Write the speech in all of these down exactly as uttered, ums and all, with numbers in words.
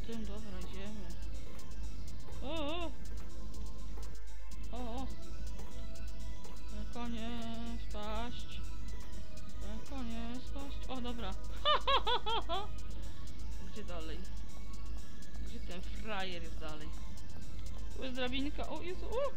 tym, dobra, idziemy. O, o! O, o! Tylko nie spaść. Tylko nie spaść. O, dobra. Gdzie dalej? Gdzie ten frajer jest dalej? Tu jest drabinka. O Jezu, o!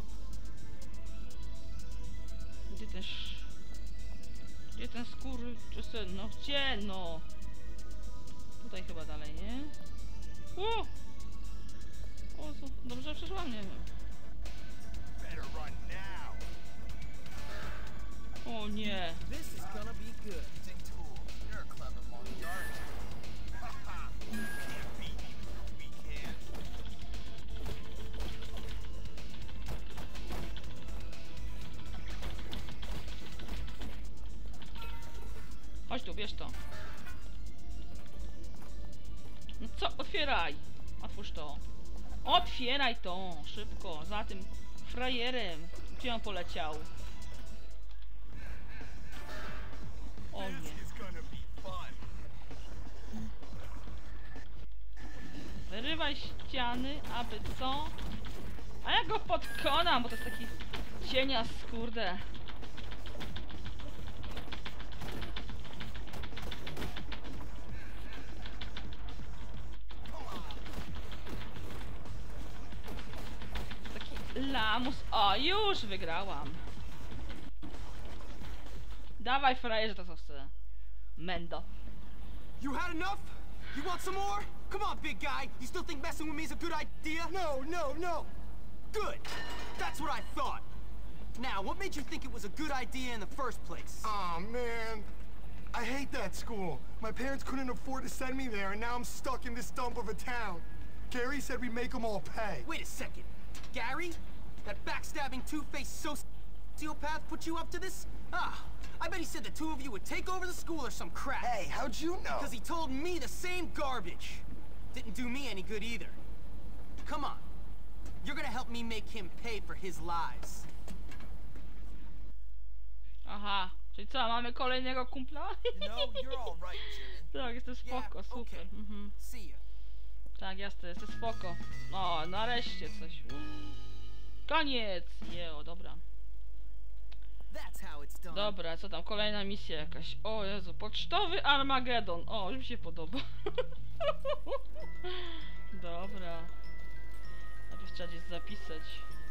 Gdzie ten sz... Gdzie ten skóry... Czy sen? No gdzie no? Tutaj chyba dalej, nie? O! O, co? Dobrze przeszłam? Nie wiem. O nie! Chodź tu, bierz to. No co? Otwieraj! Otwórz to. Otwieraj to! Szybko! Za tym frajerem. Gdzie on poleciał? O nie. Wyrywaj ściany, aby co? A ja go podkonam, bo to jest taki cienias, kurde. Taki lamus. O, już wygrałam. Dawaj, frajerze, to co chcę. Mendo. You had enough? You want some more? Come on, big guy. You still think messing with me is a good idea? No, no, no. Good. That's what I thought. Now, what made you think it was a good idea in the first place? Aw, man. I hate that school. My parents couldn't afford to send me there, and now I'm stuck in this dump of a town. Gary said we'd make them all pay. Wait a second. Gary? That backstabbing, two-faced sociopath put you up to this? Ah, I bet he said the two of you would take over the school or some crap. Hey, how'd you know? Because he told me the same garbage. Didn't do me any good either. Come on. You're gonna help me make him pay for his lies. Aha, czyli co, mamy kolejnego kumpla? You know, you're all right, Jimmy. Tak, jesteś spoko, super. Okay. Mhm. See ya. Tak, jasne, jesteś spoko. O, nareszcie coś. Uuu. Koniec! Jeo, dobra. That's how it's done. Dobra, co tam, kolejna misja jakaś. O Jezu, pocztowy Armagedon. O, już mi się podoba. Dobra. Najpierw trzeba gdzieś zapisać.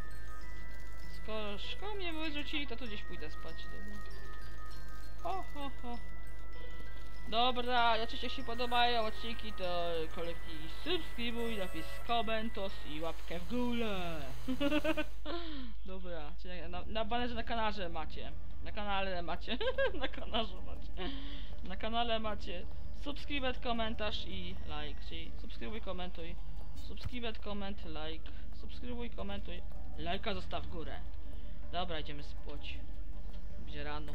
Skoro szkołę mnie wyrzucili, to tu gdzieś pójdę spać. Dobra. Ho, ho, ho. Dobra, jak ci się podobają odcinki, to kolekcji subskrybuj, napis komentarz i łapkę w górę. Dobra, czyli na, na banerze na kanale macie. Na kanale macie. Na kanale macie. Na kanale macie subskrybuj, komentarz i like. Czyli subskrybuj, komentuj. Subskrybuj, koment, like. Subskrybuj, komentuj. Lajka zostaw w górę. Dobra, idziemy spać. Będzie rano.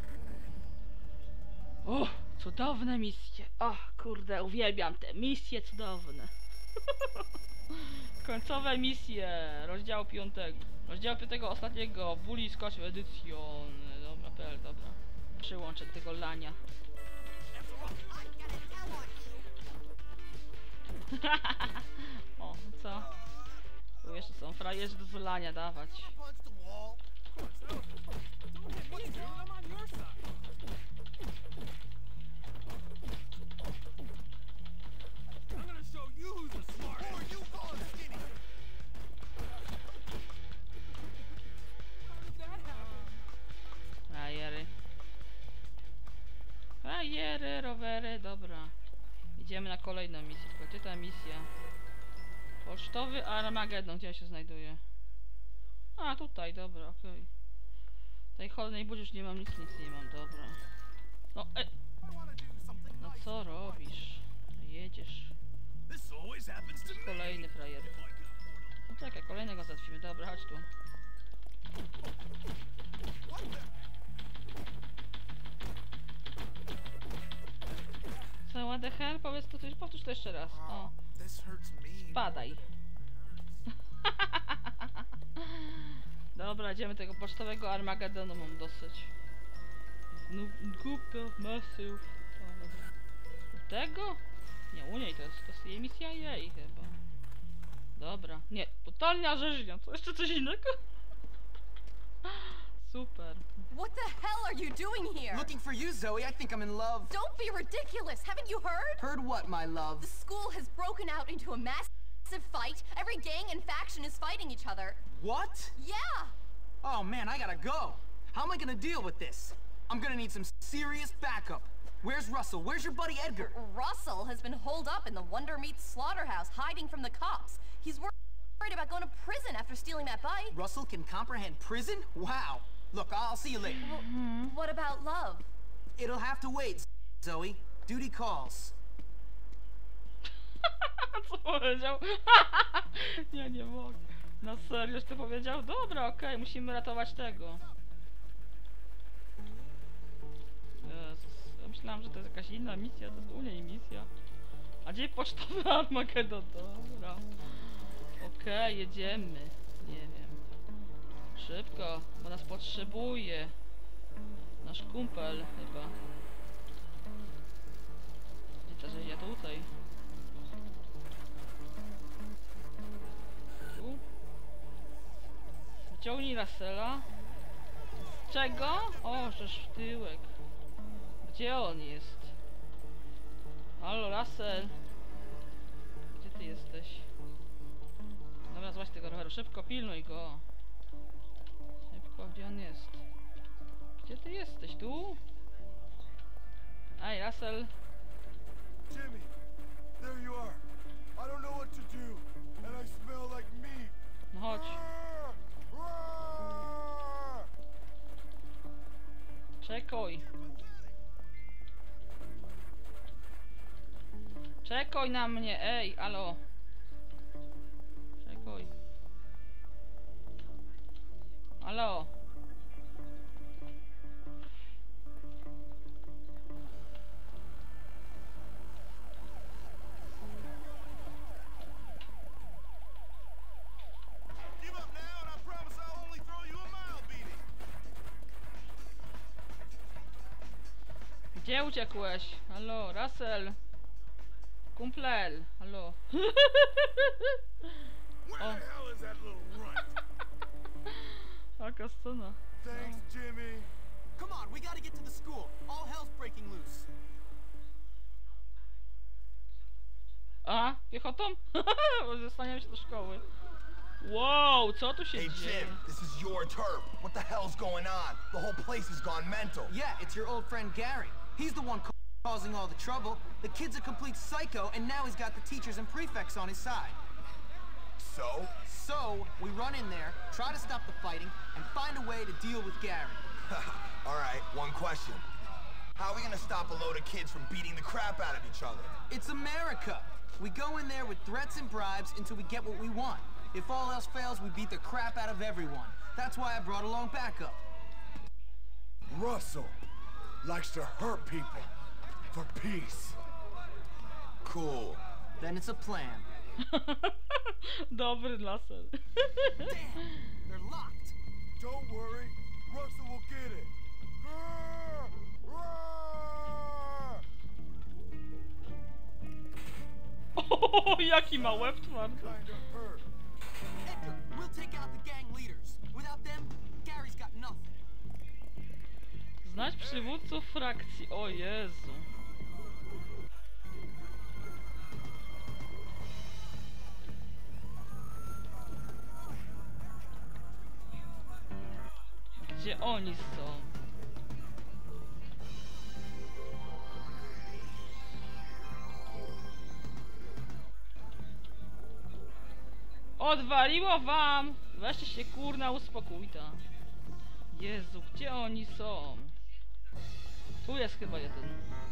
O, cudowne misje. O, kurde, uwielbiam te misje cudowne. Końcowe misje. Rozdział piątego. Rozdział piątego ostatniego. Bully Scotch Edition. Dobra, P L, dobra. Przyłączę tego lania. O, co? Tu jeszcze są frajerzy do wylania dawać. Frajery. Frajery, rowery, dobra. Idziemy na kolejną misję, tylko gdzie ta misja? Pocztowy Armagedon, gdzie się znajduje? A, tutaj, dobra, okej. Okay. Tej cholernej burzy już nie mam nic, nic nie mam, dobra. No, e... No co robisz? Jedziesz. Kolejny frajer. No czekaj, kolejnego załatwimy, dobra, chodź tu. Co, what the hell? Powiedz to coś, powtórz to jeszcze raz. O. Spadaj. Dobra, idziemy tego pocztowego Armagedonu, mam dosyć. Znów kupę masów. Tego? Nie, u niej to jest, to jest jej misja jej chyba. Dobra, nie, totalna rzeźnia, co jeszcze coś innego? Super. What the hell are you doing here? Looking for you, Zoe. I think I'm in love. Don't be ridiculous. Haven't you heard? Heard what, my love? The school has broken out into a massive fight. Every gang and faction is fighting each other. What? Yeah. Oh man, I gotta go. How am I gonna deal with this? I'm gonna need some serious backup. Where's Russell? Where's your buddy Edgar? Russell has been holed up in the Wonder Meat slaughterhouse, hiding from the cops. He's wor- worried about going to prison after stealing that bike. Russell can comprehend prison? Wow. Look, I'll see you later. Well, what about love? It'll have to wait, Zoe. Duty calls. Co powiedział? Ja nie mogę. Na serio, że to powiedział? Dobra, okej, okay, musimy ratować tego. Jezus, ja myślałam, że to jest jakaś inna misja, to jest u niej misja. A gdzie pocztowy Armagedon? Dobra. Okej, okay, jedziemy. Nie wiem. Szybko, bo nas potrzebuje. Nasz kumpel chyba. Gdzie ta rzeźnia? Tutaj. Tu. Wyciągnij Russella. Z czego? O, żeż w tyłek. Gdzie on jest? Halo, Russell. Gdzie ty jesteś? Dobra, złaź tego roweru. Szybko, pilnuj go. Szybko, gdzie on jest? Gdzie ty jesteś? Tu? Ej, Russell. Jimmy, there you are. I don't know what to do, and I smell like meat. No chodź. Roar! Roar! Czekaj. Czekaj na mnie, ej, alo. Czekaj. Alo. Give up now, and I promise I'll only throw you a mild beating. Gdzie uciekłeś? Halo, Russell. Kumplel, halo. Where Oh. the hell is that little runt? Taka scena. Thanks, Jimmy. Come on, we gotta get to the school. All hell's breaking loose. A, piechotą? Zostaniemy się do szkoły. Wow, co tu się Hey dzieje? Jim, this is your turf. What the hell's going on? The whole place has gone mental. Yeah, it's your old friend Gary. He's the one ca- causing all the trouble. The kid's a complete psycho, and now he's got the teachers and prefects on his side. So? So, we run in there, try to stop the fighting, and find a way to deal with Gary. Alright, one question. How are we gonna stop a load of kids from beating the crap out of each other? It's America. We go in there with threats and bribes until we get what we want. If all else fails, we beat the crap out of everyone. That's why I brought along backup. Russell likes to hurt people for peace. Cool. Then it's a plan. Dobry laser. Damn! They're locked! Don't worry, Russell will get it. Roar! Roar! O, jaki ma łeb twardy. Kinda hurt. Edgar, we'll take out the gang leaders. Without them, Gary's got nothing. Znać przywódców frakcji. O Jezu. Gdzie oni są? Odwaliło wam! Weźcie się kurna uspokójta. Jezu, gdzie oni są? Tu jest chyba jeden.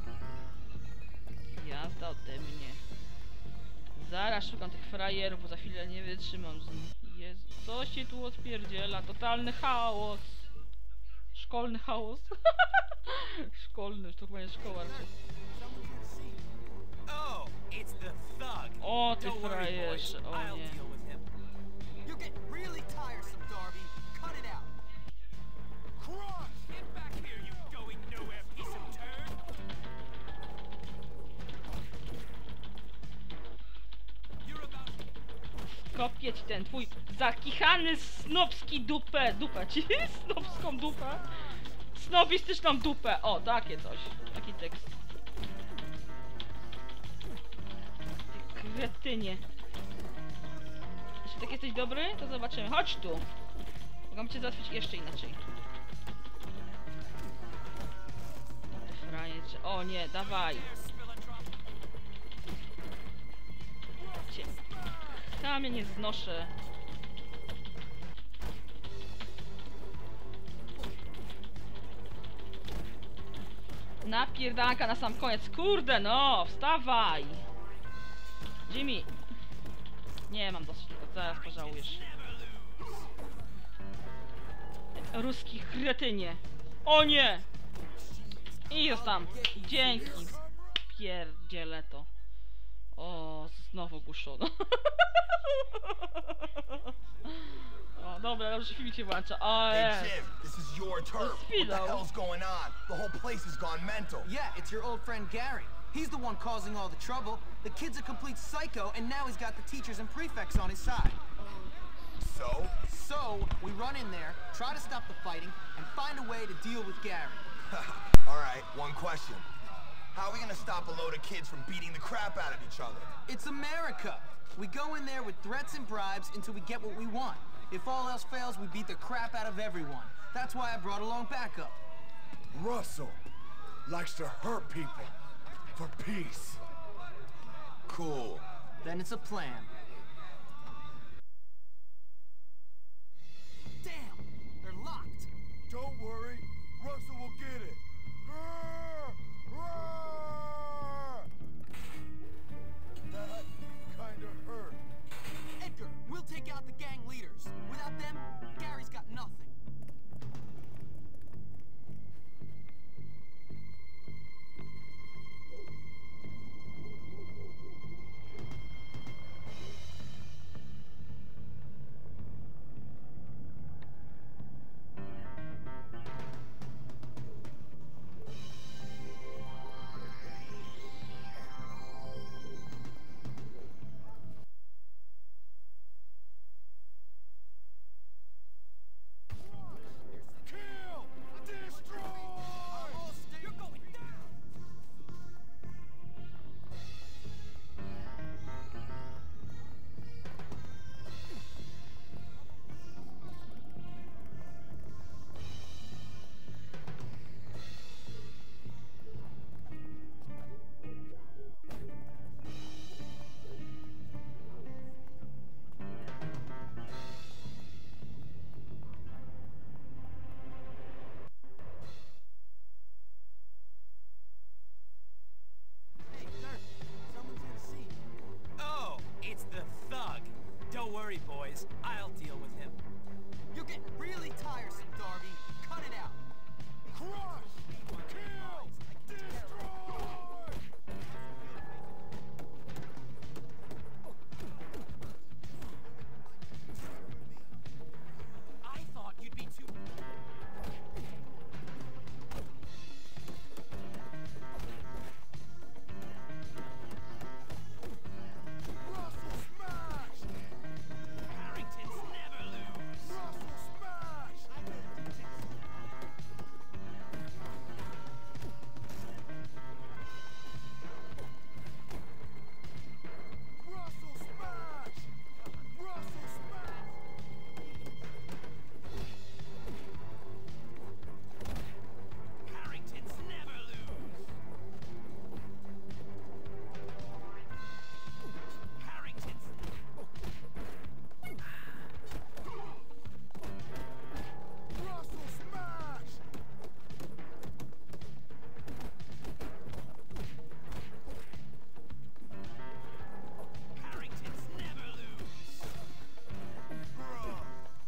Jazda ode mnie. Zaraz szukam tych frajerów, bo za chwilę nie wytrzymam z nich. Jezu, co się tu odpierdziela? Totalny chaos. Szkolny chaos. Szkolny, to chyba nie szkoła raczej. Oh, it's the thug. O, ty Don't worry, boys. frajerze, o I'll nie. deal with him. You're getting really tiresome, Darby. Cut it out. Crush! Get back here, you going nowhere piece of turd. Kopię ci ten twój zakichany snobski dupę. Dupę ci? Snobską dupę? Snobistyczną dupę. O, takie coś. Taki tekst. Ty kretynie. Jeśli tak jesteś dobry, to zobaczymy. Chodź tu. Mogę cię załatwić jeszcze inaczej. Ty frajerze. O nie, dawaj. Cię. Tam ja nie znoszę. Napierdanka na sam koniec. Kurde no, wstawaj. Jimmy. Nie, mam dosyć tego, zaraz pożałujesz. Ruski kretynie. O nie! I już tam. Dzięki. Pierdzielę to. O, znowu ogłuszono. O, dobra, dobrze, filmik się włącza. O, Hey jest. Jim, this is your turf. What the Philo. hell's going on? The whole place has gone mental. Yeah, it's your old friend Gary. He's the one causing all the trouble. The kid's a complete psycho, and now he's got the teachers and prefects on his side. So? So, we run in there, try to stop the fighting, and find a way to deal with Gary. Alright, one question. How are we gonna stop a load of kids from beating the crap out of each other? It's America. We go in there with threats and bribes until we get what we want. If all else fails, we beat the crap out of everyone. That's why I brought along backup. Russell likes to hurt people for peace. Cool. Then it's a plan. Damn! They're locked! Don't worry, Russell will get it. Roar! Roar! That kinda hurt. Edgar, we'll take out the gang leaders. Without them, Gary's got nothing. Kill! Destroy! You're going down! Hey, sir. Someone's here to see you. Oh, it's the thug. Don't worry, boys. I'll deal with him. You're getting really tiresome, Darby. Cut it out. Crush! Kill! Destroy! I thought you'd be too... Russell smash! Harringtons never lose. Russell smash! Russell smash! Russell smash! Harringtons never lose. Harringtons... Russell smash! Harringtons never lose. Bruh.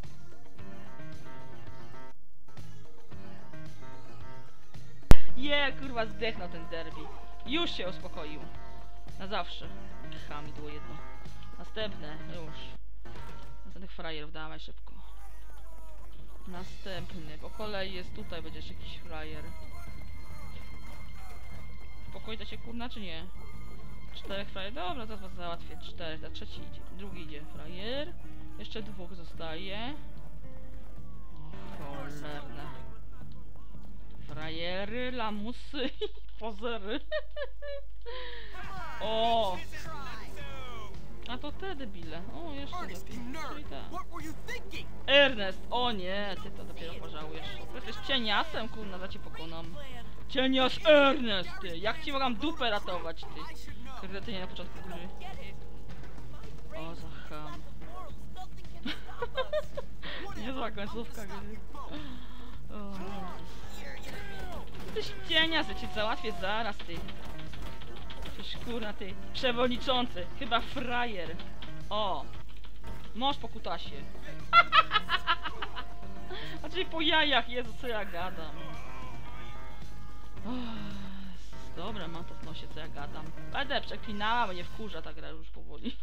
Je, kurwa, zdechnął ten derby. Już się uspokoił. Na zawsze. Hamidło jedno. Następne, już. Następnych frajerów dawaj szybko. Następny. Po kolei jest tutaj, będzie jeszcze jakiś frajer. Spokoi to się kurna, czy nie? Czterech frajer. Dobra, to was załatwię. Czterech, ta trzeci idzie. Drugi idzie frajer. Jeszcze dwóch zostaje. O, cholerne. Frajery, lamusy i pozery. O! A to te debile. O, jeszcze Ernest, lepiej. you Czyli nerd! tak. What were you thinking? Ernest! O nie, ty to dopiero pożałujesz. Jesteś cieniasem, kurna, za cię pokonam. Cienias Ernest, ty! Jak ci mogłam dupę ratować, ty? Kretynie na początku gry. O, za ham. Niezła końcówka gry. O, Tyś cienias, ja cię załatwię zaraz, ty. Tyś kurna, ty. Przewodniczący, chyba frajer. O! Mąż po kutasie. A czyli po jajach, Jezu, co ja gadam. Uff, dobra, mam to w nosie, co ja gadam. Będę przeklinała, bo nie wkurza ta gra już powoli.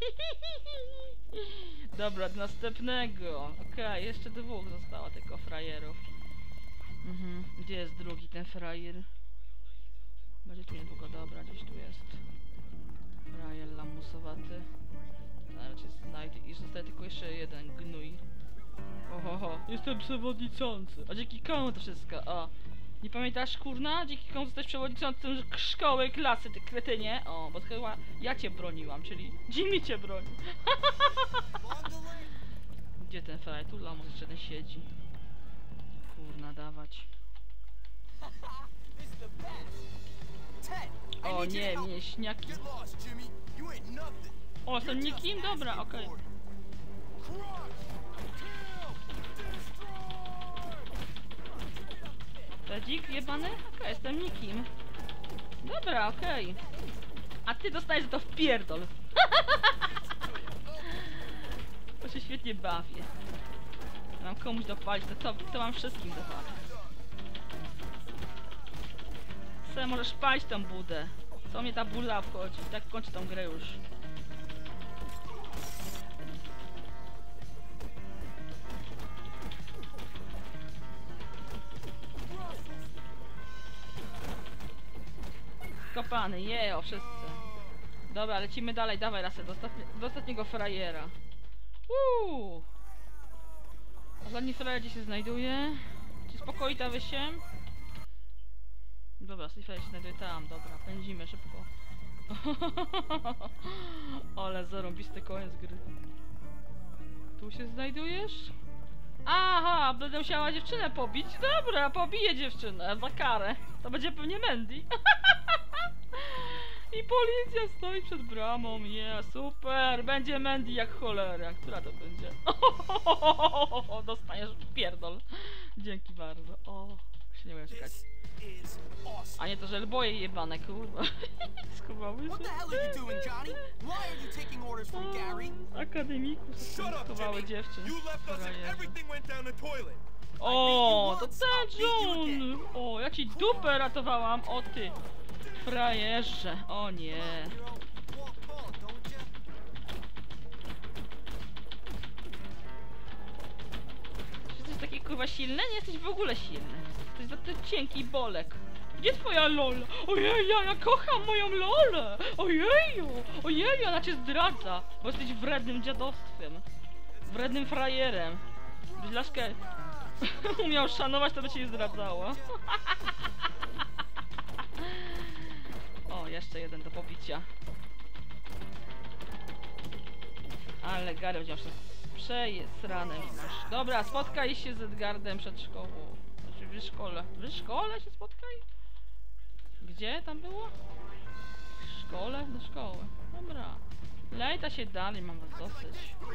Dobra, do następnego. Okej, okay, jeszcze dwóch zostało tylko frajerów. Mhm. Gdzie jest drugi ten frajer? Będzie tu niedługo, dobra, gdzieś tu jest. Frajer lamusowaty. Zaraz cię znajdę i zostaje tylko jeszcze jeden gnój. Ohoho, jestem przewodniczący. A dzięki komu to wszystko? O. Nie pamiętasz, kurna? Dzięki komu jesteś przewodniczącym szkoły, klasy, ty kretynie? O, bo chyba ja cię broniłam, czyli Jimmy cię broni. Gdzie ten frajer? Tu lamus jeszcze ten siedzi. Kurna, dawać. O nie, mięśniaki. Get lost, Jimmy. You ain't nothing. O, jestem nikim? Dobra, okej. Okay. Tedzik jebany? Okej, okay, jestem nikim. Dobra, okej. Okay. A ty dostajesz za to w pierdol. To się świetnie bawię. Mam komuś dopalić, to co? To mam wszystkim dopalić. Se możesz palić tą budę. Co mnie ta bula obchodzi? Tak kończę tą grę już. Kopany, jejo, wszyscy. Dobra, lecimy dalej, dawaj lasę, do, ostatni do ostatniego frajera. Uuu. Ostatni frajer gdzie się znajduje? Czy spokoi ta wysiem? Dobra, ostatni frajer się znajduje tam, dobra, pędzimy szybko. Ale zarąbisty koniec gry. Tu się znajdujesz? Aha, będę musiała dziewczynę pobić. Dobra, pobiję dziewczynę za karę. To będzie pewnie Mandy. I policja stoi przed bramą. Yeah, super. Będzie Mandy jak cholera. Która to będzie? Dostaniesz pierdol. Dzięki bardzo. O, się nie mogę czekać. A nie to, że boje jebane, kurwa. Schowały się. What the hell are you doing, Johnny? Why are you taking orders from Gary? Akademikus schowały dziewczyn. You left us and everything went down the toilet. O, to ten John! O, ja ci dupę ratowałam, o ty frajerze, o nie. Jesteś taki kurwa silny? Nie jesteś w ogóle silny. Jesteś za ten cienki bolek. Gdzie twoja Lola? Ojej, ja, ja kocham moją Lolę! Ojeju! Ojeju, ona cię zdradza, bo jesteś wrednym dziadostwem. Wrednym frajerem. Byś laskę umiał szanować, to by cię zdradzała. O, jeszcze jeden do pobicia. Ale Gary będzie przejesrane masz. Dobra, spotkaj się z Edgardem przed szkołą. Znaczy w szkole. W szkole się spotkaj? Gdzie tam było? W szkole? Do szkoły. Dobra. Lejta się dalej, mam was dosyć.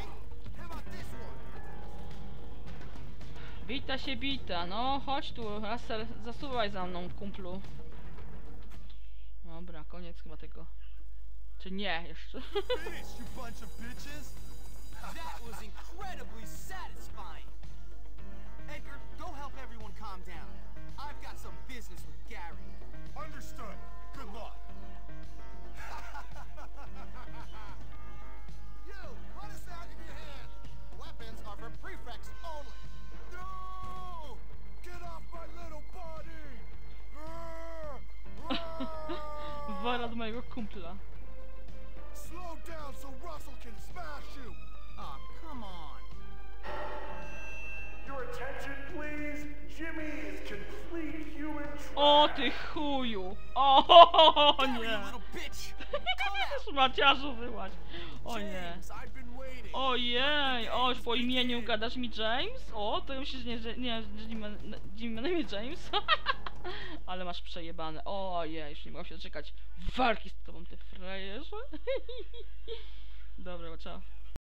Bita się bita, no chodź tu, Russell, zasuwaj za mną, kumplu. Dobra, koniec chyba tego. Czy nie, jeszcze? Finish, you bunch of bitches. That was incredibly satisfying. Edgar, go help everyone calm down. I've got some business with Gary. Understood. Good luck. You, what is that in your hand? Weapons are for prefects only. No! Get off my little body! Wara do mojego kumpla. O ty chuju! O Gary, nie! you little bitch! Come out! Szmaciarzu wyłaź! O nie! James, I've been waiting. Ojej! O, po imieniu gadasz mi James? O, to już się nie, że- nie, nie, dziwi na imię James. Ale masz przejebane. Ojej, już nie mogę się doczekać walki z tobą, ty frajerze. Dobra, ciao.